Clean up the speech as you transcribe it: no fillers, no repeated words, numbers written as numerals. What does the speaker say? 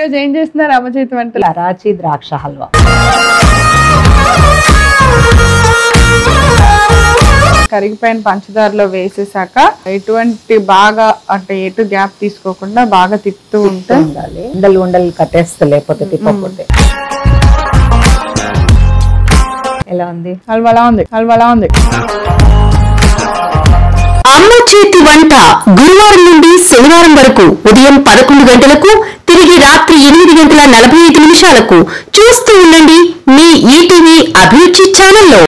ఈరోజు ఏం చేస్తున్నారు అమ్మ చేతి వంటలు? రాచి ద్రాక్ష హల్వా. కరిగిపోయిన పంచదారలో వేసేసాక ఎటువంటి బాగా అంటే ఎటు గ్యాప్ తీసుకోకుండా బాగా తిప్పుతూ ఉండాలి. ఉండలు ఉండలు కట్టేస్తా లేకపోతే తిప్పకపోతే. ఎలా ఉంది? హల్వాలా ఉంది, హల్వాలా ఉంది. అమ్మ చేతి వంట గురువారం నుండి శనివారం వరకు ఉదయం 11 గంటలకు, తిరిగి రాత్రి 8:45 చూస్తూ ఉండండి మీ ఈటీవీ అభిరుచి ఛానల్లో.